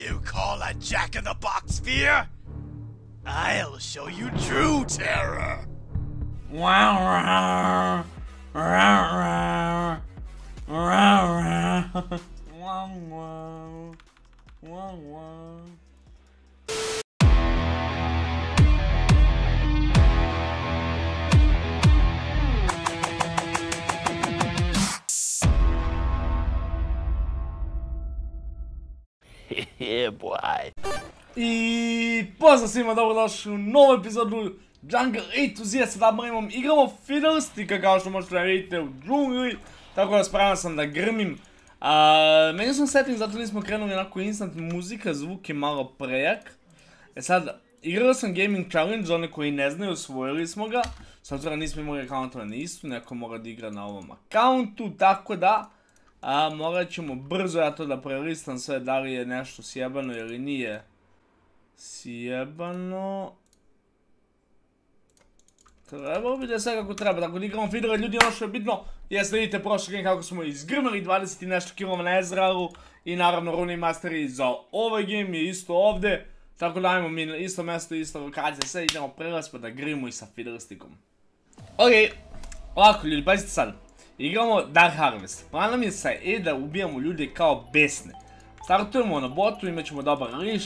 You call that Jack-in-the-Box fear? I'll show you true terror! Wow, wow, wow, wow. Yeah, boy. I pozdrav svima, dobrodošli u novu epizodu Jungle A to Z. Sada igramo Fiddlesticka kao što možete da vidite u džungli. Tako da spreman sam da grmim. Menio sam setting, zato nismo krenuli onako instant muzika, zvuk je malo prejak. Sad, igrao sam Gaming Challenge, za one koji ne znaju, osvojili smo ga. S obzirom nismo imali akauntova na istu, neko mora da igra na ovom akauntu, tako da morat ćemo brzo ja to da prelistam sve, da li je nešto sjebano ili nije sjebano. Trebalo bi da je sve kako treba, tako da igramo Fiddle, ljudi, ono što je bitno jeste da vidite prošle game kako smo izgrmali 20 i nešto kilova na Ezrealu i naravno Rune Masteri za ovaj game je isto ovde, tako da ajmo mi na isto mesto, isto lokacije, sve idemo prelaz pa da grimo i sa Fiddlestickom. Okej, ovako ljudi, pazite sad. Igramo Dark Harvest. Plan nam je sad da ubijamo ljude kao besne. Startujemo na botu, imat ćemo dobar liš.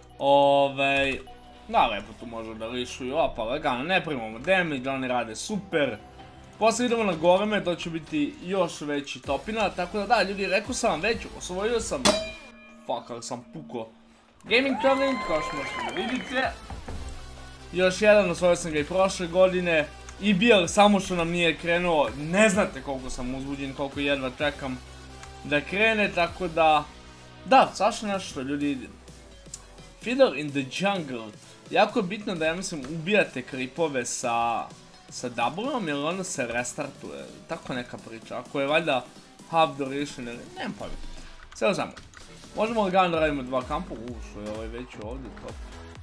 Da, lepo tu možemo da lišuju, opa, lagano, ne primamo damage, oni rade super. Posle idemo na goreme, to će biti još veći topina, tako da ljudi, rekao sam vam već, osvojio sam, fuck, ali sam pukao Gaming Challenge, kao što možete da vidite. Još jedan, osvojio sam ga i prošle godine. EBL samo što nam nije krenuo, ne znate koliko sam uzbuđen, koliko jedva čekam da krene, tako da... Da, svašta nešto ljudi, Fiddle in the Jungle, jako je bitno da ja mislim ubijate creepove sa W-om jer onda se restartuje, tako neka priča, ako je valjda half duration ili, nemam pojma. Sve znamo, možemo lagano da radimo dva kampa, što je ovaj već ovdje, top.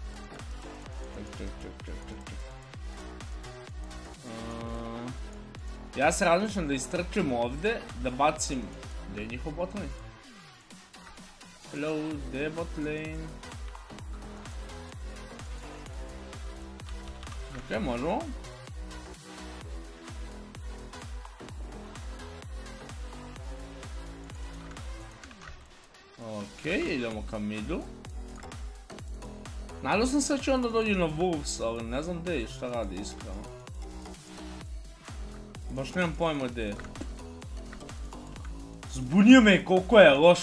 Ček. Ja se razmišljam da istrčim ovdje, da bacim... Gdje je njihov bot lane? Hello, gdje je bot lane? Ok, možemo. Ok, idemo ka midu. Nadao sam se da će onda dođi na Wolves, ali ne znam gdje i šta radi iskreno. Baš nemam pojma gdje je. Zbunio me koliko je loš.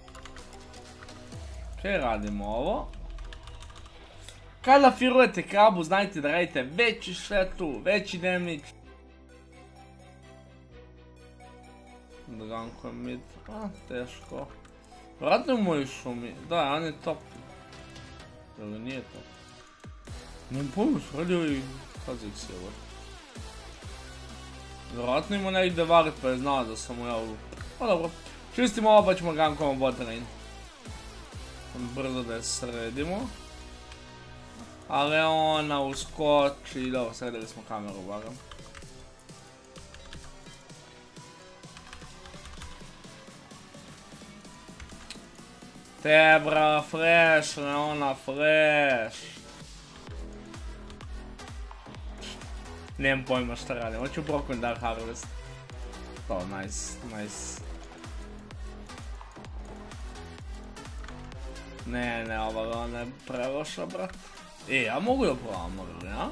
Ok, radimo ovo. Kada firujete krabu, znajte da radite veći štetu, veći damage. Draganko je mid, teško. Vratno mu je šumi, da, on je top. Ili nije top. Nemam pojma što radi ovaj Kha'Zix je ovo. Vjerojatno ima negdje varit pa je znao da sam mu ja u... Pa dobro, čistimo ovo pa ćemo gankovat bot lane. Brzo da je sredimo. Ali ona uskoči, dobro, sredili smo kameru barem. Tebra, fresh, Leona, fresh. Nemam pojma šta radim, hoću Broken Dark Harvest. To, nice. Ne, ova ona je preloša, brat. Ja mogu da provam možda, ja?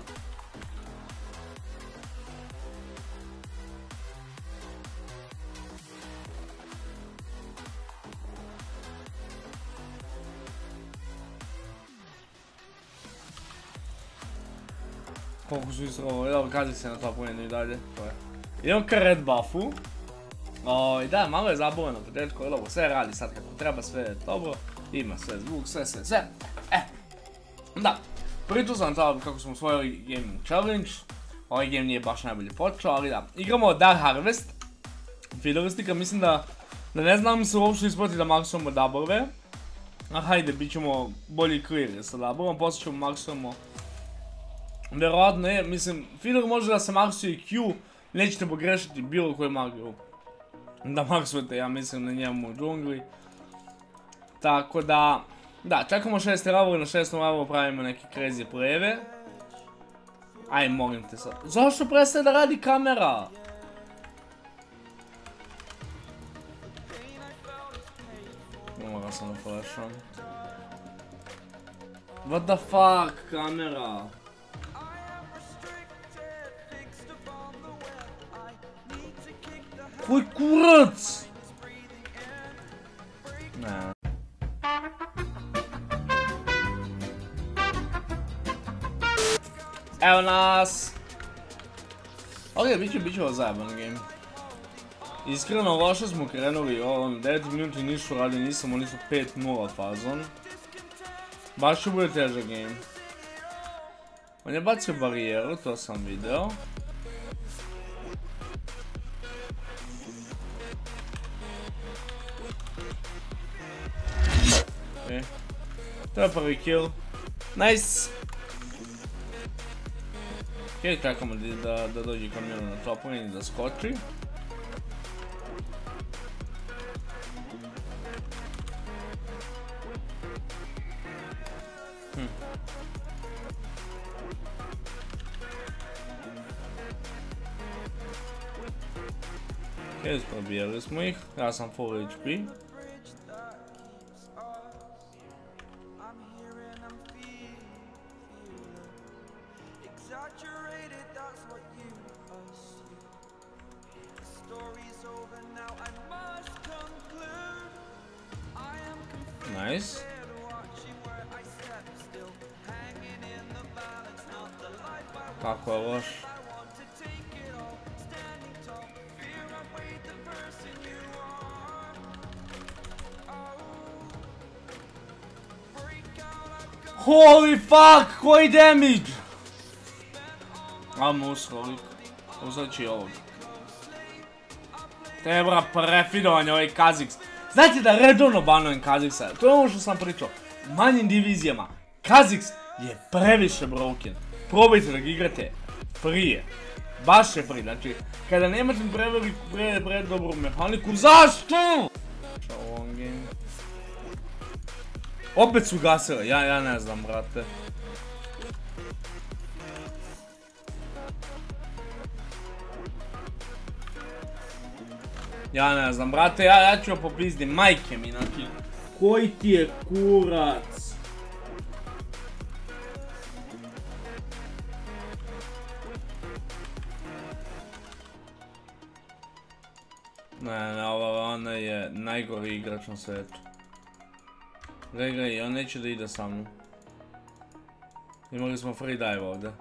Koliko su isrovali, dobro, kazi se na topu jednu i dalje, to je. Idemo ka red buffu. Da, malo je zabavljeno u početku, ali dobro, sve radi sad kako treba, sve je dobro. Ima sve zvuk, sve. Da, pričao sam to kako smo osvojili Gaming Challenge. Ovaj game nije baš najbolje počeo, ali da. Igramo Dark Harvest. Fiddlesticka, mislim da ne znam se uopšte isplati da maksujemo W. Hajde, bit ćemo bolji clear sa W-om, poslije ćemo maksujemo. Vjerojatno je, mislim, Fiddle može da se maksuje i Q, nećete pogrešiti bilo koju magiju da maksujete, ja mislim, na njemu u džungli. Tako da, Da, čekamo 6. ravor i na 6. ravoru pravimo neke crazy pleve. Aj, molim te sad. Zašto prestaje da radi kamera? Moram sam da flasham. What the fuck, kamera? Koji kurac? Ne. Evo nas! Ok, bit će ovo zajeban game. Iskreno, loše smo krenuli, 9 minuti ništa radi, nisam, oni su 5-0 fazon. Baš će bude težak game. On je bacio barijeru, to sam video. Ok. To je prvi kill. Nice! Ok, čekamo da dođe kamion na top lane i da skoči. Ok, isprobijali smo ih, ja sam full HP. Nice. Kako je loš. Holy fuck, koji damage! Ajmo usrolik. Uzet ću i ovog. Tebra prefidovanje ovaj Kha'Zix. Znate da redovno banujem Kha'Zixa, to je ono što sam pričao. U manjim divizijama, Kha'Zix je previše broken. Probajte da ga igrate free. Baš je free, znači kada nemate predobru mehaniku, zašto? Opet su gasile, ja ne znam, brate. Ja ne znam, brate, ja ću popizdi, majke mi, znači, koji ti je kurac? Ne, ona je najgori igrač na svijetu. Gledaj, on neće da ide sa mnom. Imali smo free dive ovdje.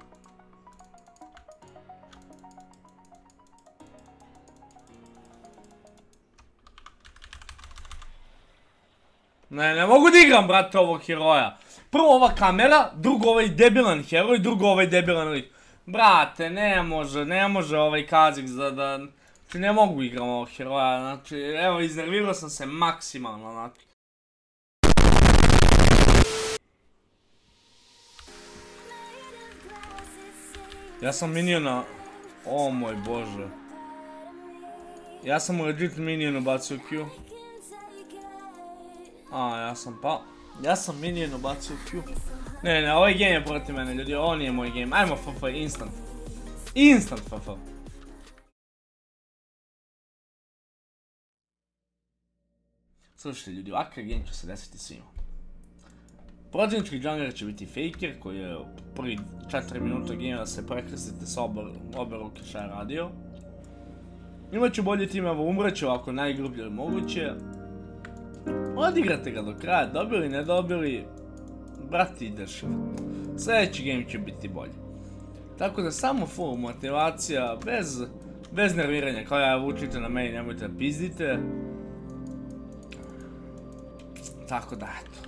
Ne mogu da igram, brate, ovog heroja. Prvo ova kamera, drugo ovaj debilan heroj, drugo ovaj debilan lik. Brate, ne može ovaj Kha'Zix da... Znači, ne mogu igram ovog heroja, znači, evo, iznervirao sam se maksimalno, znači. Ja sam miniona... O moj bože. Ja sam legit minionu bacio Q. Ja sam minionu bacio Q. Ne, ovaj game je protiv mene, ljudi, ovo nije moj game. Ajmo FF, instant. Instant FF. Slušajte ljudi, ovakav game će se desiti svima. Protivnički jungler će biti Faker, koji je prvi 4 minuta gamea se prekrstite s obe ruke šta je radio. Imaću bolje timeva, umreću ovako najgrublje moguće. Odigrate ga do kraja, dobili, ne dobili, brati ideš. Sljedeći game će biti bolji. Tako da samo full motivacija, bez nerviranja, kao ja vučite na meni, nemojte da pizdite. Tako da, eto.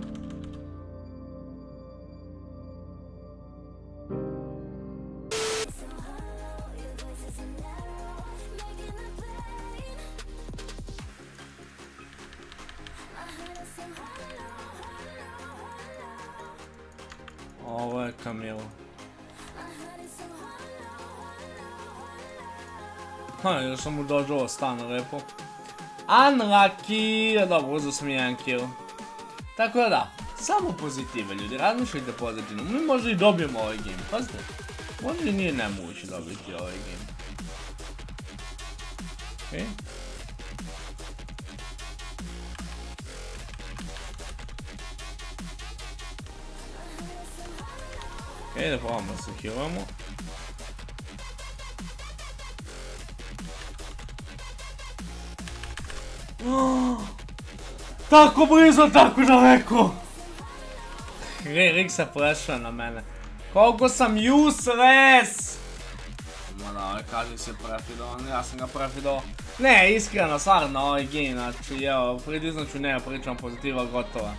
Ovo je Camilo. Još sam mu dođao stan lepo. Unlucky! Dobro, uzeo sam jedan kill. Tako da da. Samo pozitive, ljudi, razmišljajte pozitivno. Mi možda i dobijemo ovaj game, pazite. Možda i nije nemoguće dobiti ovaj game. Okej. Okej, da probamo se healamo. Tako blizu, tako daleko! Rick se prešao na mene. Koliko sam useless! Ma da, kaži si prefidao, ja sam ga prefidao. Ne, iskreno, stvarno ovaj game, znači, evo, pritisnut ću ne, pričam pozitiva, gotova.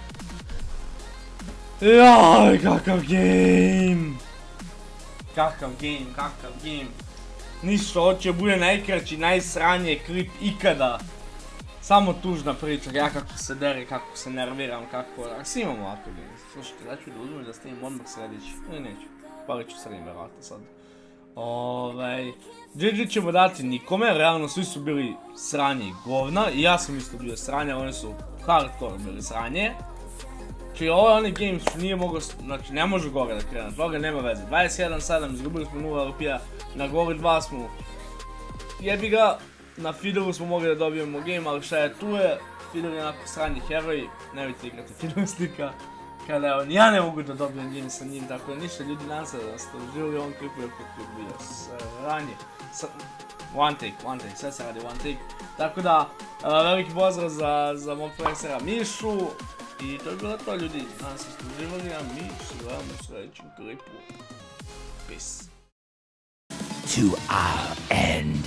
Jaj, kakav game! Kakav game. Ništa, hoće bude najkraći, najsranije klip ikada. Samo tužna priča, ja kako se dere, kako se nerviram, kako... Ako si imamo ovako game, slušajte, da ću da uzmem da snimim odmah sljedeći, ili neću, palit ću sredim verovatno sad. GG ćemo dati nikome, realno svi su bili sranje i govna, i ja sam isto bio sranje, oni su hardcore bili sranje. Znači ovo je onaj game što nije mogo, znači ne može gore da krene, toga nema veze, 21-7, izgubili smo 0 rupija, na gori 2 smo, jebi ga, na feederu smo mogli da dobijemo game, ali šta je tu je, feeder je onako sranji heroj, nemojte igrati feeder slika, kada evo, ja ne mogu da dobijem game sa njim, tako da ništa, ljudi nadam se da ste uživali u ovom klipu, jer kako je bio sranje, one take, sve se radi one take, tako da, veliki pozdrav za mog flexera Mišu, i to je bilo to, ljudi, nadam se ste uživali, a mi se gledamo u sljedećem klipu, peace. To our end.